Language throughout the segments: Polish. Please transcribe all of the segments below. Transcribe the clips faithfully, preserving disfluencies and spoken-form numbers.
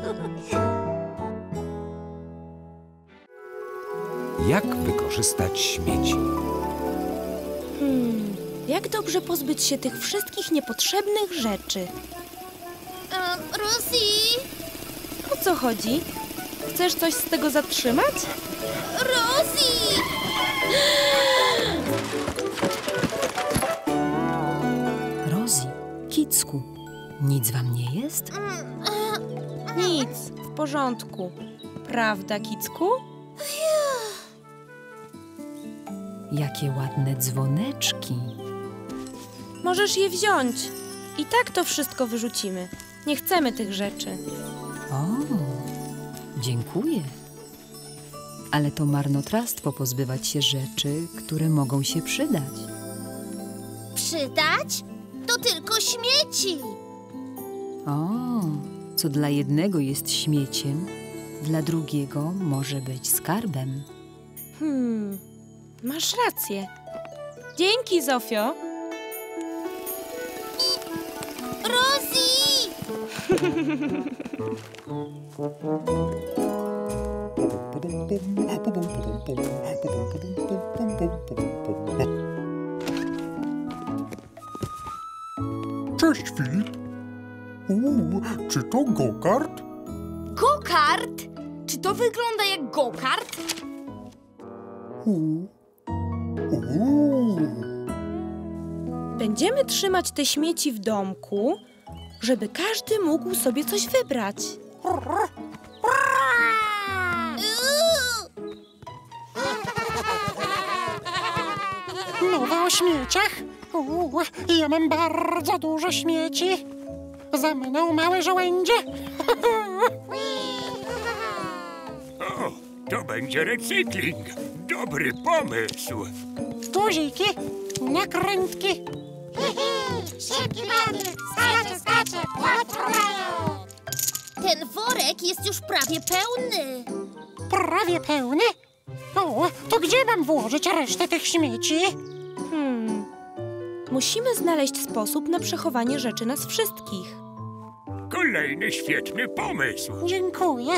Jak wykorzystać śmieci? Hmm, jak dobrze pozbyć się tych wszystkich niepotrzebnych rzeczy? Um, Rosie! O co chodzi? Chcesz coś z tego zatrzymać? Rosie! Rosie, Kicku, nic wam nie jest? Nic, w porządku. Prawda, Kicku? Jakie ładne dzwoneczki. Możesz je wziąć. I tak to wszystko wyrzucimy. Nie chcemy tych rzeczy. O, dziękuję. Ale to marnotrawstwo pozbywać się rzeczy, które mogą się przydać. Przydać? To tylko śmieci. O, co dla jednego jest śmieciem, dla drugiego może być skarbem. Hmm, masz rację. Dzięki, Zofio. Rosie! Cześć, Filip. Uuu, czy to go-kart? Go-kart? Czy to wygląda jak go-kart? Uuu. Uuu. Będziemy trzymać te śmieci w domku, żeby każdy mógł sobie coś wybrać. Mowa o śmieciach? Uuu, ja mam bardzo dużo śmieci. Za mną małe żołędzie. O, to będzie recykling. Dobry pomysł. Guziki, nakrętki. Szybki wody, skacze, skacze, łatwo. Ten worek jest już prawie pełny. Prawie pełny? O, to gdzie mam włożyć resztę tych śmieci? Hmm. Musimy znaleźć sposób na przechowanie rzeczy nas wszystkich. Kolejny świetny pomysł. Dziękuję.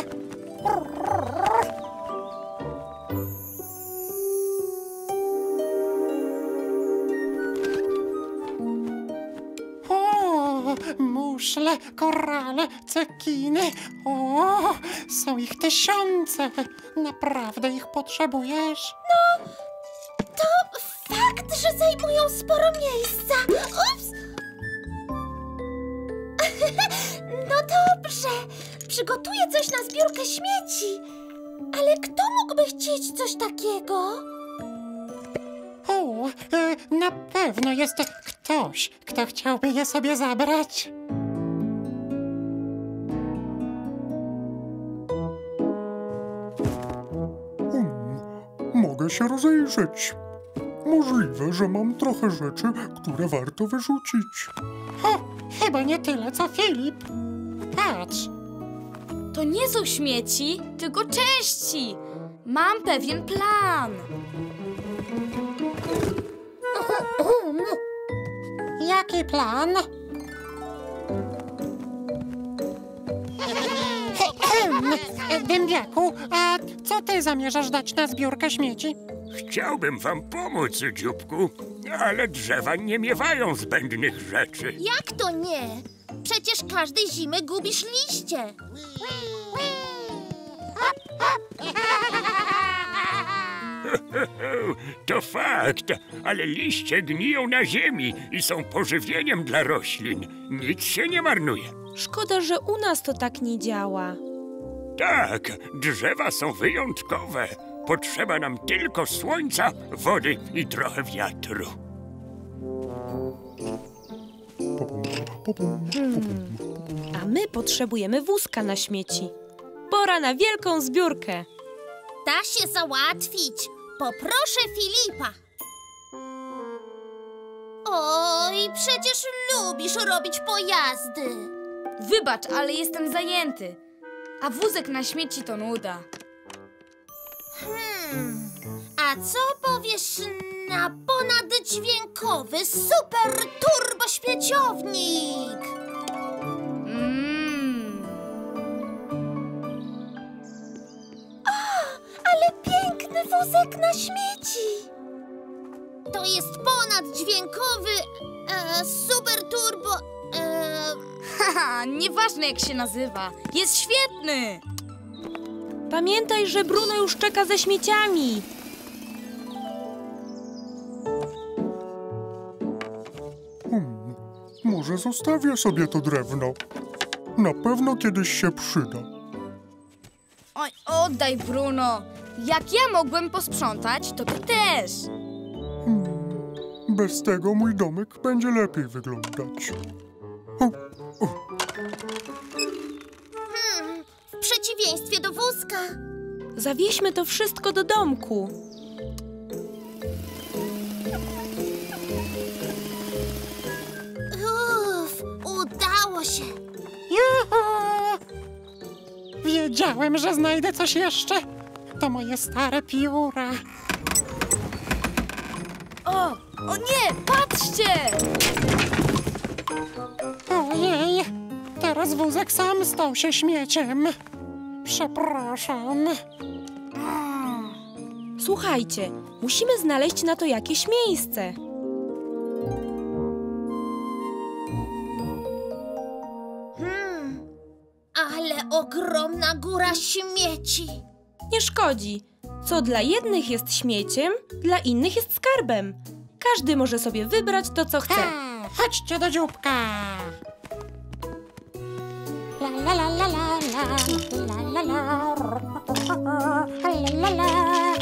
O, muszle, korale, cekiny. O, są ich tysiące. Naprawdę ich potrzebujesz? No, to fakt, że zajmują sporo miejsca. Ups! No dobrze, przygotuję coś na zbiórkę śmieci. Ale kto mógłby chcieć coś takiego? O, e, na pewno jest ktoś, kto chciałby je sobie zabrać. Hmm, mogę się rozejrzeć. Możliwe, że mam trochę rzeczy, które warto wyrzucić. O, chyba nie tyle, co Filip. Patrz. To nie są śmieci, tylko części. Mam pewien plan. Jaki plan? Dębiaku, a co ty zamierzasz dać na zbiórkę śmieci? Chciałbym wam pomóc, dzióbku, ale drzewa nie miewają zbędnych rzeczy. Jak to nie? Przecież każdej zimy gubisz liście. To fakt, ale liście gniją na ziemi i są pożywieniem dla roślin. Nic się nie marnuje. Szkoda, że u nas to tak nie działa. Tak, drzewa są wyjątkowe. Potrzeba nam tylko słońca, wody i trochę wiatru. Hmm. A my potrzebujemy wózka na śmieci. Pora na wielką zbiórkę. Da się załatwić. Poproszę Filipa. Oj, przecież lubisz robić pojazdy. Wybacz, ale jestem zajęty. A wózek na śmieci to nuda. Hmm. A co powiesz na ponaddźwiękowy super turbo śmieciownik? Mmm. wózek na śmieci. To jest ponaddźwiękowy e, super turbo... E... Haha, nieważne jak się nazywa. Jest świetny! Pamiętaj, że Bruno już czeka ze śmieciami. Hmm, może zostawię sobie to drewno. Na pewno kiedyś się przyda. Oj, oddaj, Bruno. Jak ja mogłem posprzątać, to ty też. Hmm, bez tego mój domek będzie lepiej wyglądać. O, o. Hmm, w przeciwieństwie do wózka. Zawieźmy to wszystko do domku. Uff, udało się. Juhu! Wiedziałem, że znajdę coś jeszcze. To moje stare pióra. O, o nie, patrzcie! Ojej, teraz wózek sam stał się śmieciem. Przepraszam. Słuchajcie, musimy znaleźć na to jakieś miejsce. Hmm, ale ogromna góra śmieci. Nie szkodzi. Co dla jednych jest śmieciem, dla innych jest skarbem. Każdy może sobie wybrać to, co chce. Ha, chodźcie do dzióbka. La la la la la la la la la la la la.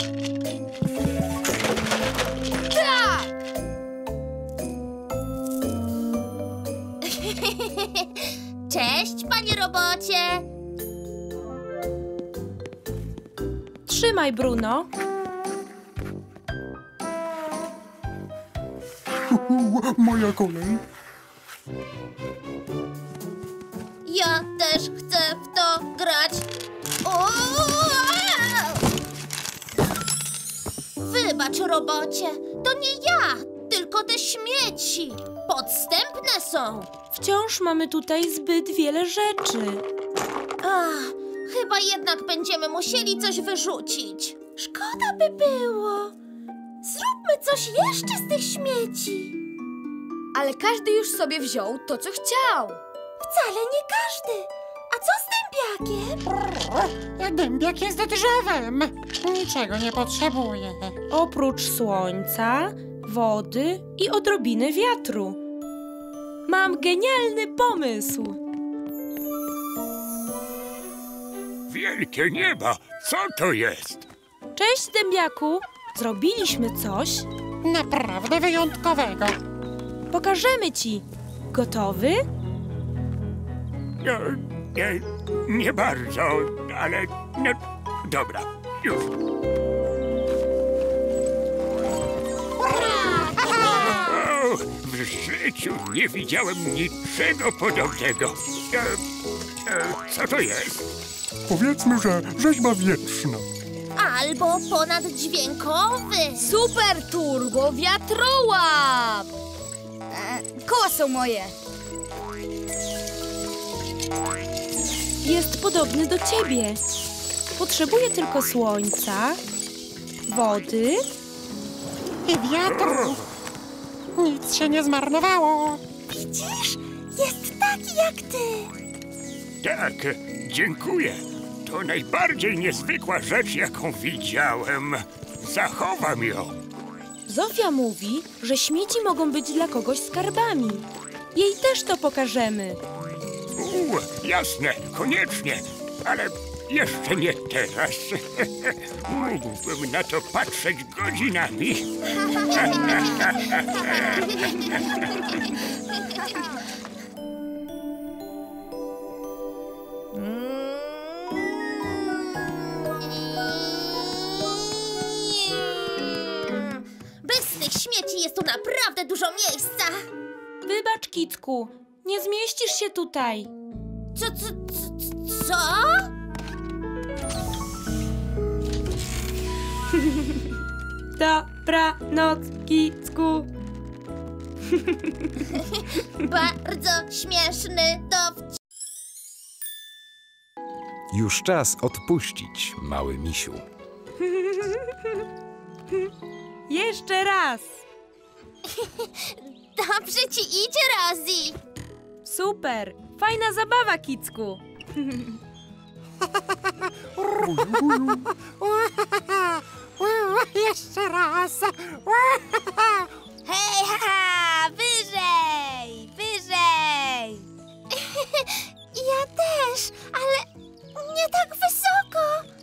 Cześć, panie robocie. Trzymaj, Bruno. Uhu, moja kolej. Ja też chcę w to grać. O! Wybacz, robocie, to nie ja, tylko te śmieci. Podstępne są. Wciąż mamy tutaj zbyt wiele rzeczy. Ach, chyba jednak będziemy musieli coś wyrzucić. Szkoda by było. Zróbmy coś jeszcze z tych śmieci. Ale każdy już sobie wziął to, co chciał. Wcale nie każdy. A co z dębiakiem? Dębiak jest drzewem. Niczego nie potrzebuje. Oprócz słońca, wody i odrobiny wiatru. Mam genialny pomysł. Wielkie nieba, co to jest? Cześć, dębiaku. Zrobiliśmy coś. Naprawdę wyjątkowego. Pokażemy ci. Gotowy? No, nie, nie bardzo, ale no, dobra, już. O, w życiu nie widziałem niczego podobnego. E, e, co to jest? Powiedzmy, że rzeźba wietrzna. Albo ponaddźwiękowy. Super turbo wiatrołap! E, koła są moje. Jest podobny do ciebie. Potrzebuje tylko słońca, wody. I wiatru. Nic się nie zmarnowało. Widzisz? Jest taki jak ty. Tak, dziękuję. To najbardziej niezwykła rzecz, jaką widziałem. Zachowam ją. Zofia mówi, że śmieci mogą być dla kogoś skarbami. Jej też to pokażemy. U, jasne, koniecznie, ale jeszcze nie teraz. Mógłbym na to patrzeć godzinami. Bez tych śmieci jest tu naprawdę dużo miejsca. Wybacz, Kicku, nie zmieścisz się tutaj. Co, co, co? co? Dobranoc, Kicku. Bardzo śmieszny dowcip. Już czas odpuścić, mały misiu. Jeszcze raz. Dobrze ci idzie, Rosie. Super. Fajna zabawa, Kicku. Wuju, wuju. Jeszcze raz. Hej, haha! Wyżej! Wyżej! Ja też, ale nie tak wysoko.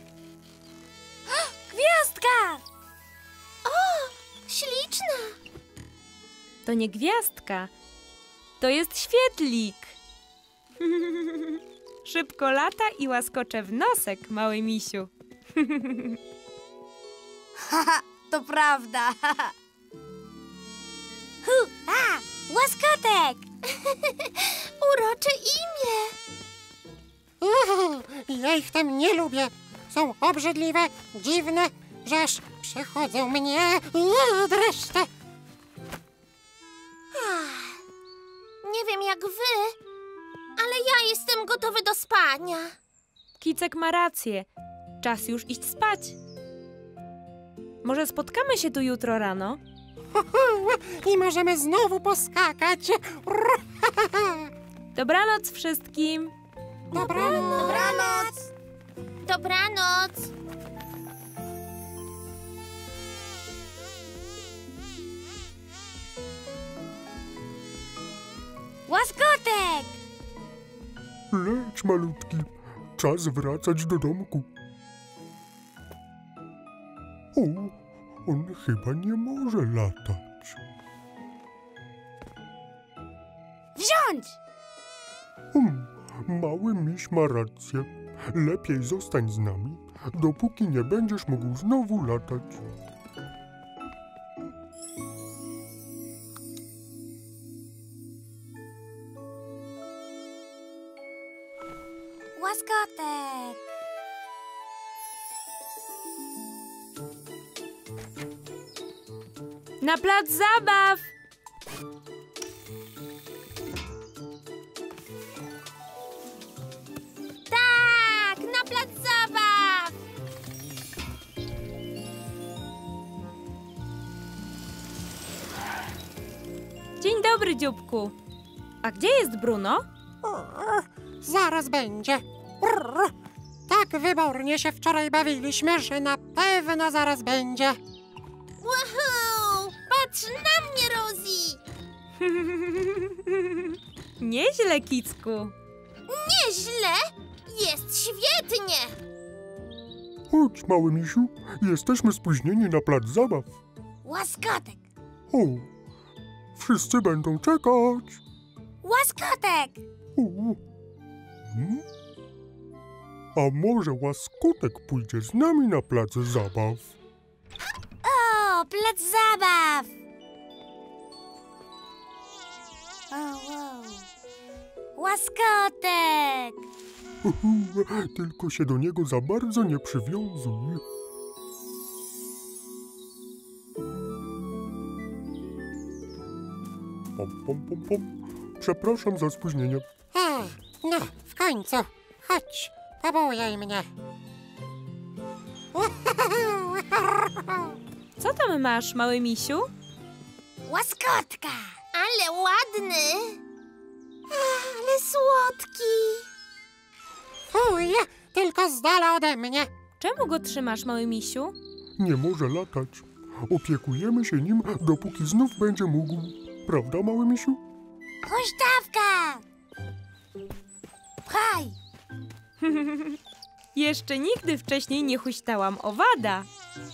Gwiazdka! O, śliczna. To nie gwiazdka. To jest świetlik. Szybko lata i łaskocze w nosek, mały misiu. Haha, to prawda. Hu, a, łaskotek! Urocze imię. Uhu, ja ich tam nie lubię. Są obrzydliwe, dziwne, że aż przechodzą mnie uuu, dreszcze. Ach, nie wiem jak wy, ale ja jestem gotowy do spania. Kicek ma rację. Czas już iść spać. Może spotkamy się tu jutro rano? Uhu, I możemy znowu poskakać. Dobranoc wszystkim. Dobranoc. Dobranoc. Dobranoc. Łaskotek! Leć, malutki. Czas wracać do domku. O, on chyba nie może latać. Wziąć! Hmm, mały miś ma rację. Lepiej zostań z nami, dopóki nie będziesz mógł znowu latać. Łaskotek! Na plac zabaw! Tak, na plac zabaw. Dzień dobry, dzióbku. A gdzie jest Bruno? Zaraz będzie. Brr. Tak wybornie się wczoraj bawiliśmy, że na pewno zaraz będzie. Woohoo! Patrz na mnie, Rosie. Nieźle, Kicku. Nieźle. Jest świetnie. Chodź, mały misiu, jesteśmy spóźnieni na plac zabaw. Łaskotek! O, wszyscy będą czekać. Łaskotek! O. Hmm? A może łaskotek pójdzie z nami na plac zabaw? O, plac zabaw! O, wow. Łaskotek! Uhu, tylko się do niego za bardzo nie przywiązuj. Pom, pom, pom, pom. Przepraszam za spóźnienie. A, no, w końcu. Chodź, pobujaj mnie. Co tam masz, mały misiu? Łaskotka! Ale ładny. Ale słodki. Fuj, tylko z dala ode mnie. Czemu go trzymasz, mały misiu? Nie może latać. Opiekujemy się nim, dopóki znów będzie mógł. Prawda, mały misiu? Huśtawka! Pchaj! Jeszcze nigdy wcześniej nie huśtałam owada.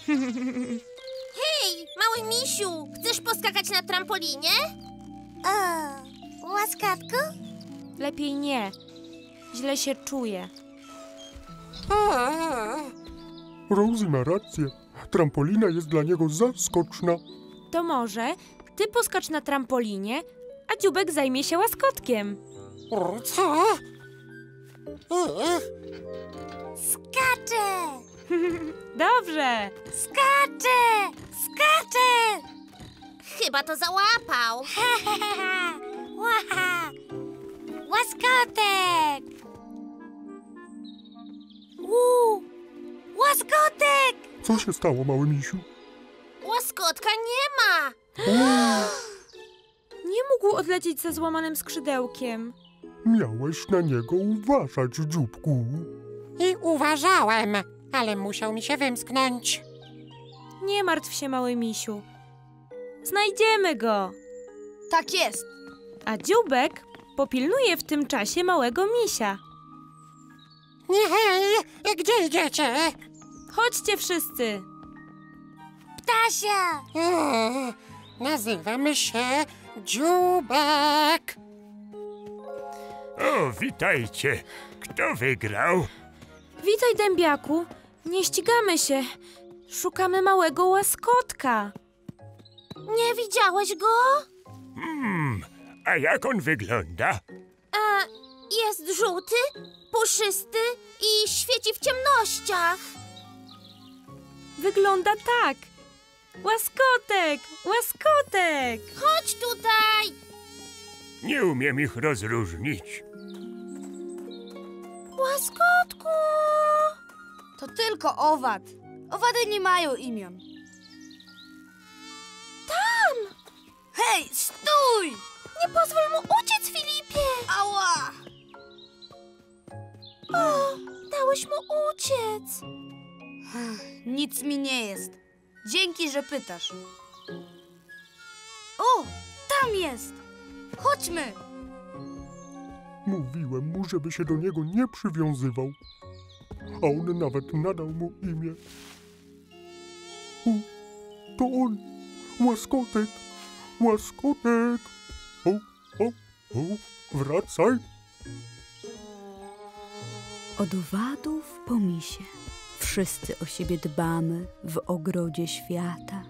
Hej, mały misiu, chcesz poskakać na trampolinie? O, łaskotku? Lepiej nie. Źle się czuję. Rosie ma rację. Trampolina jest dla niego za skoczna. To może ty poskacz na trampolinie, a dzióbek zajmie się łaskotkiem. Co? Skacze! Dobrze. Skacze! Skacze! Chyba to załapał. Ha, ha, ha, ha. Ła! Łaskotek! Uuu! Łaskotek! Co się stało, mały misiu? Łaskotka nie ma. Nie mógł odlecieć ze złamanym skrzydełkiem. Miałeś na niego uważać, dzióbku. I uważałem, ale musiał mi się wymsknąć. Nie martw się, mały misiu. Znajdziemy go. Tak jest. A dzióbek popilnuje w tym czasie małego misia. Nie, hej, gdzie idziecie? Chodźcie wszyscy. Ptasia. O, nazywam się Dzióbek. O, witajcie. Kto wygrał? Witaj, dębiaku. Nie ścigamy się. Szukamy małego łaskotka. Nie widziałeś go? Hmm, a jak on wygląda? E, jest żółty, puszysty i świeci w ciemnościach. Wygląda tak. Łaskotek! Łaskotek! Chodź tutaj. Nie umiem ich rozróżnić. Łaskotku. To tylko owad. Owady nie mają imion. Tam. Hej, stój! Nie pozwól mu uciec, Filipie. Ała! O, dałeś mu uciec. Nic mi nie jest. Dzięki, że pytasz. O, tam jest! Chodźmy! Mówiłem mu, żeby się do niego nie przywiązywał. A on nawet nadał mu imię. O, to on! Łaskotek! Łaskotek! O, o, o, wracaj! Od owadów po misie. Wszyscy o siebie dbamy w ogrodzie świata.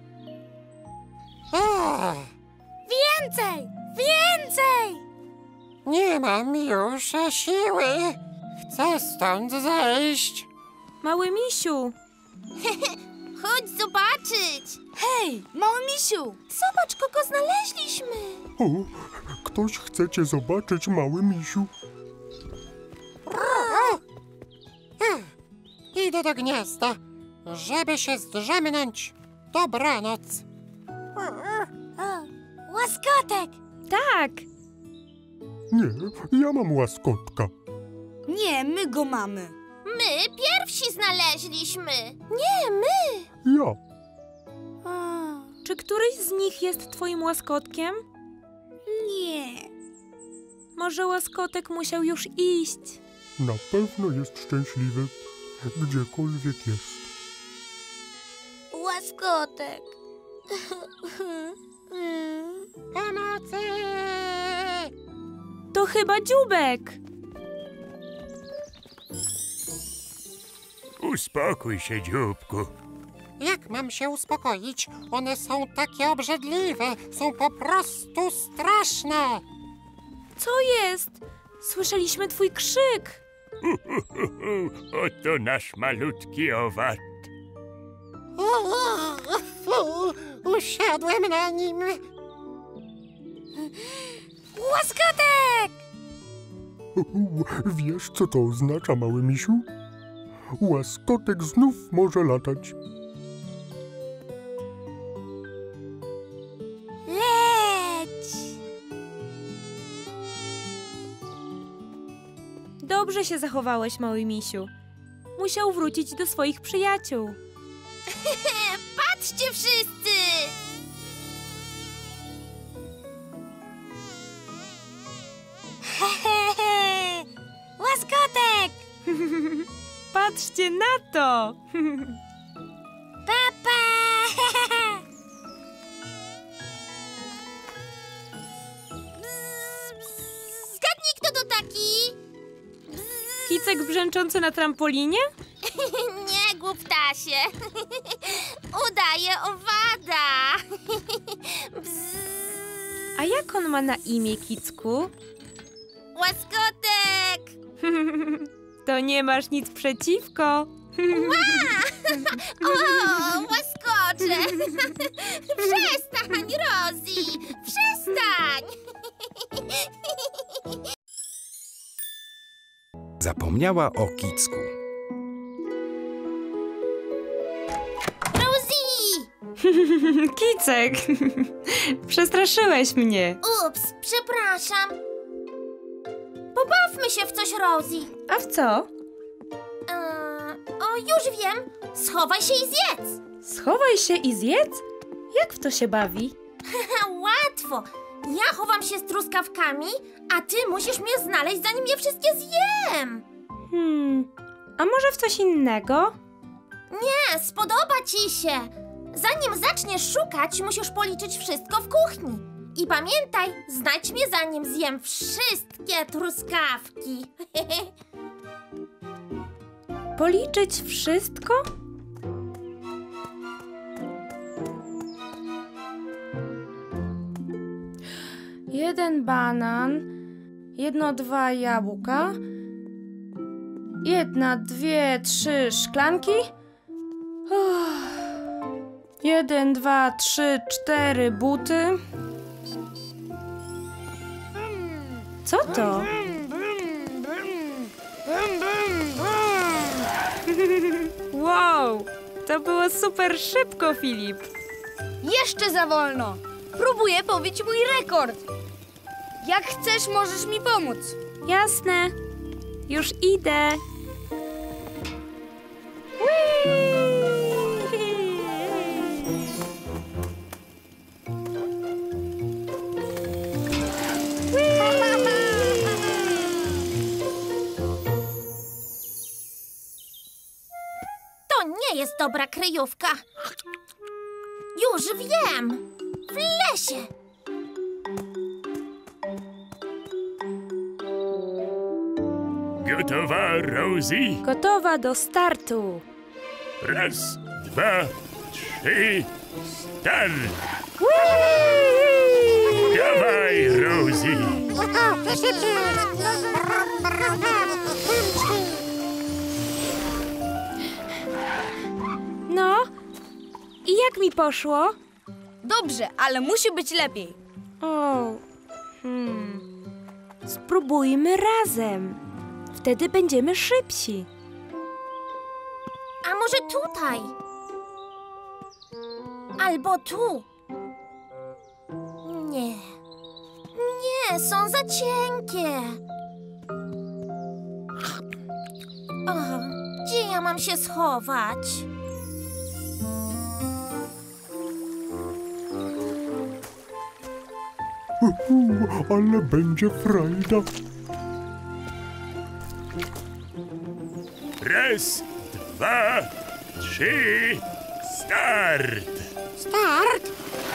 O, Więcej, więcej. nie mam już siły. Chcę stąd zejść. Mały misiu! Chodź zobaczyć. Hej, mały misiu! Zobacz, kogo znaleźliśmy. O, ktoś chce cię zobaczyć, mały misiu. Idę do gniazda, żeby się zdrzemnąć. Dobranoc. O, łaskotek. Tak! Nie, ja mam łaskotka. Nie, my go mamy. My pierwsi znaleźliśmy. Nie, my. Ja. Czy któryś z nich jest twoim łaskotkiem? Nie. Może łaskotek musiał już iść? Na pewno jest szczęśliwy, gdziekolwiek jest. Łaskotek. Pomocy! To chyba dzióbek! Uspokój się, dzióbku. Jak mam się uspokoić? One są takie obrzydliwe. Są po prostu straszne. Co jest? Słyszeliśmy twój krzyk. Oto nasz malutki owad. Fu, usiadłem na nim. Łaskotek. Uhu, wiesz, co to oznacza, mały misiu? Łaskotek znów może latać. Leć. Dobrze się zachowałeś, mały misiu. Musiał wrócić do swoich przyjaciół. Patrzcie wszyscy. Łaskotek. Patrzcie na to! Papa. Zgadnij, kto to taki? Kicek brzęczący na trampolinie? Nie, głuptasie. Udaje owada. A jak on ma na imię, Kicku? Łaskotek. To nie masz nic przeciwko. O, łaskocze. Przestań, Rosie. Przestań. Zapomniała o Kicku. Kicek, przestraszyłeś mnie. Ups, przepraszam. Pobawmy się w coś, Rosie. A w co? Eee, o, już wiem. Schowaj się i zjedz. Schowaj się i zjedz? Jak w to się bawi? Łatwo. Ja chowam się z truskawkami, a ty musisz mnie znaleźć, zanim je wszystkie zjem. Hmm, a może w coś innego? Nie, spodoba ci się. Zanim zaczniesz szukać, musisz policzyć wszystko w kuchni. I pamiętaj, znajdź mnie, zanim zjem wszystkie truskawki. Policzyć wszystko? Jeden banan, jedno, dwa jabłka, jedna, dwie, trzy szklanki. Uff. Jeden, dwa, trzy, cztery buty. Co to? Wow, to było super szybko, Filip. Jeszcze za wolno. Próbuję pobić mój rekord. Jak chcesz, możesz mi pomóc. Jasne, już idę. To nie jest dobra kryjówka. Już wiem. W lesie. Gotowa, Rosie? Gotowa do startu. Raz, dwa, trzy, start! Dawaj, Rosie! No, i jak mi poszło? Dobrze, ale musi być lepiej. O, hmm. Spróbujmy razem. Wtedy będziemy szybsi. A może tutaj? Albo tu? Nie. Nie, są za cienkie. O, gdzie ja mam się schować? Uhu, ale będzie frajda. Raz, dwa, trzy, start! Start!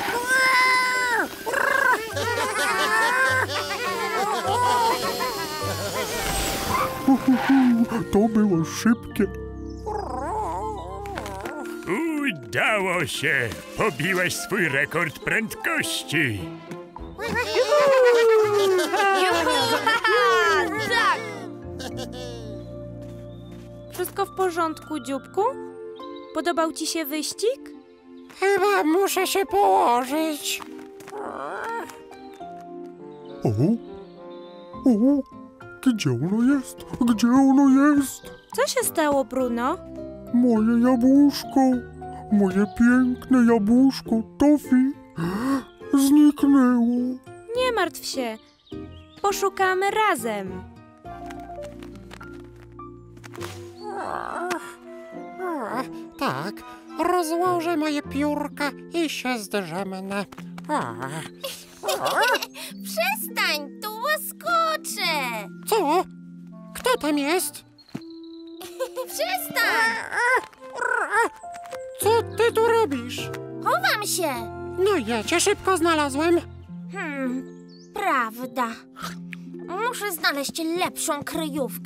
Uhu, to było szybkie. Udało się! Pobiłeś swój rekord prędkości! Tak! Wszystko w porządku, dzióbku? Podobał ci się wyścig? Chyba muszę się położyć. O, o, gdzie ono jest? Gdzie ono jest? Co się stało, Bruno? Moje jabłuszko, moje piękne jabłuszko Tofi zniknęło. Nie martw się. Poszukamy razem. Tak, rozłożę moje piórka i się zdrzemnę. Przestań, tu łaskoczę. Co? Kto tam jest? Przestań. Co ty tu robisz? Chowam się. No ja cię szybko znalazłem. Hmm, prawda. Muszę znaleźć lepszą kryjówkę.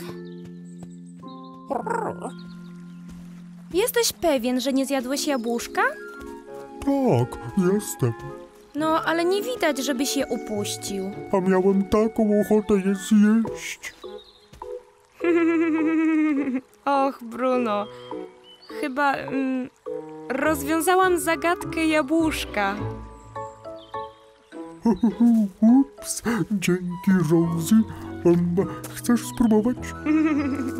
Jesteś pewien, że nie zjadłeś jabłuszka? Tak, jestem. No, ale nie widać, żebyś je upuścił. A miałem taką ochotę je zjeść. Och, Bruno. Chyba mm, rozwiązałam zagadkę jabłuszka. Ups, dzięki, Rosie. Um, chcesz spróbować?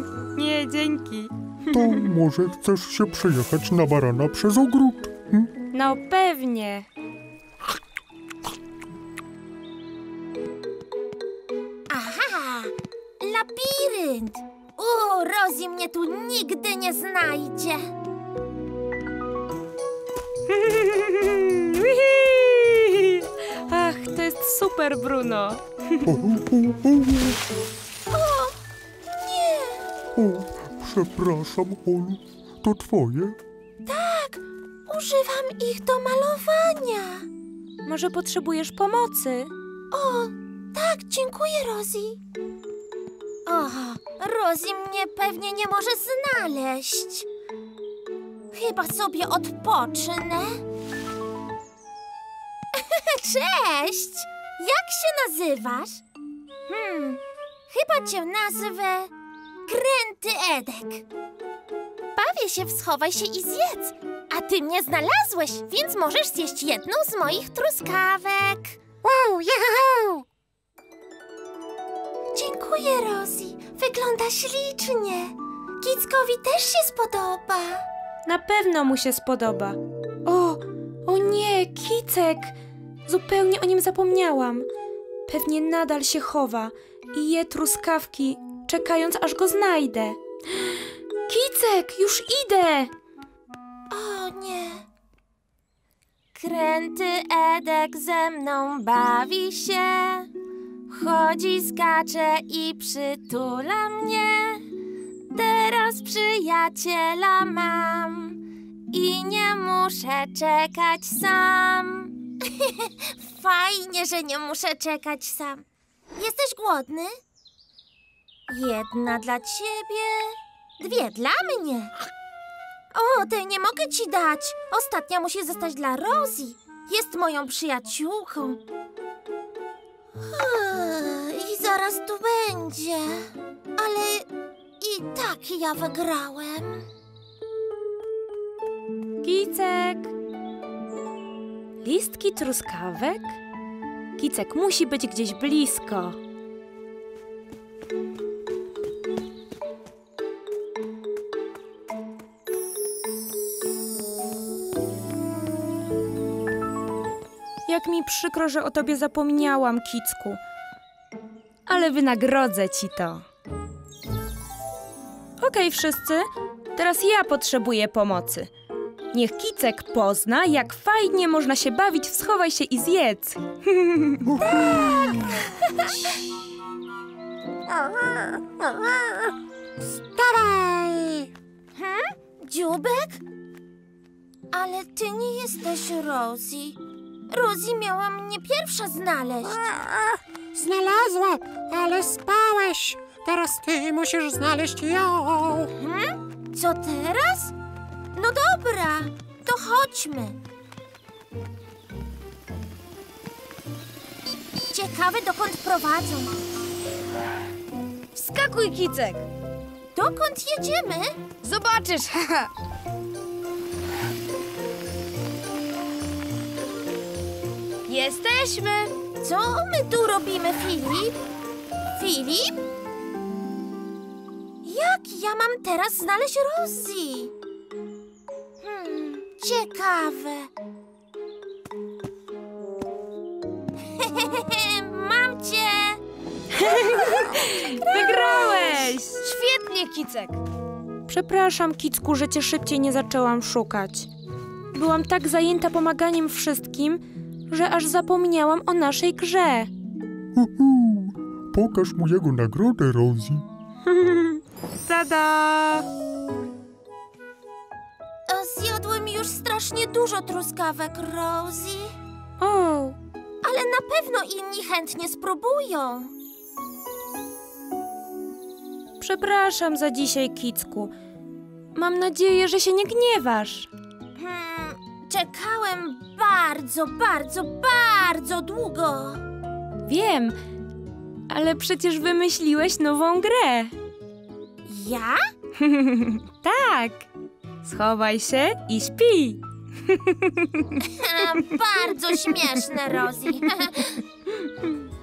Nie, dzięki. To może chcesz się przejechać na barana przez ogród? Hm? No pewnie. Aha, labirynt. O, Rosie mnie tu nigdy nie znajdzie. Ach, to jest super, Bruno. O, o, o, O, nie. o, przepraszam, Olu. To twoje? Tak, używam ich do malowania. Może potrzebujesz pomocy? O, tak, dziękuję, Rosie. O, Rosie mnie pewnie nie może znaleźć. Chyba sobie odpocznę. Cześć! Jak się nazywasz? Hmm, chyba cię nazwę Kręty Edek. Bawię się w schowaj się i zjedz, a ty mnie znalazłeś, więc możesz zjeść jedną z moich truskawek. Wow, juhu! Dziękuję, Rosie. Wygląda ślicznie. Kickowi też się spodoba. Na pewno mu się spodoba. O, o nie, Kicek! Zupełnie o nim zapomniałam. Pewnie nadal się chowa i je truskawki, czekając aż go znajdę. Kicek, już idę! O nie. Kręty Edek ze mną bawi się. Chodzi, skacze i przytula mnie. Teraz przyjaciela mam i nie muszę czekać sam. Fajnie, że nie muszę czekać sam. Jesteś głodny? Jedna dla ciebie, dwie dla mnie. O, tej nie mogę ci dać. Ostatnia musi zostać dla Rosie. Jest moją przyjaciółką. I zaraz tu będzie. Ale i tak ja wygrałem. Kicek! Listki truskawek? Kicek musi być gdzieś blisko. Jak mi przykro, że o tobie zapomniałam, Kicku. Ale wynagrodzę ci to. Okej, wszyscy, teraz ja potrzebuję pomocy. Niech Kicek pozna, jak fajnie można się bawić w schowaj się i zjedz. Wstawaj! Hmm? Dziubek? Ale ty nie jesteś Rosie. Rosie miała mnie pierwsza znaleźć. Znalazła, ale spałeś. Teraz ty musisz znaleźć ją. Hmm? Co teraz? No dobra, to chodźmy. Ciekawe, dokąd prowadzą. Wskakuj, Kicek! Dokąd jedziemy? Zobaczysz! haha. Jesteśmy! Co my tu robimy, Filip? Filip? Jak ja mam teraz znaleźć Rosie? Hmm, ciekawe. Mam cię! Wygrałeś! Świetnie, Kicek! Przepraszam, Kicku, że cię szybciej nie zaczęłam szukać. Byłam tak zajęta pomaganiem wszystkim, że aż zapomniałam o naszej grze. Uhu, pokaż mu jego nagrodę, Rosie. Tada! O, zjadłem już strasznie dużo truskawek, Rosie. O, Ale na pewno inni chętnie spróbują. przepraszam za dzisiaj, Kicku. Mam nadzieję, że się nie gniewasz. Hmm, czekałem bardzo, bardzo, bardzo długo. Wiem, ale przecież wymyśliłeś nową grę. Ja? Tak. Schowaj się i śpi. Bardzo śmieszne, Rosie.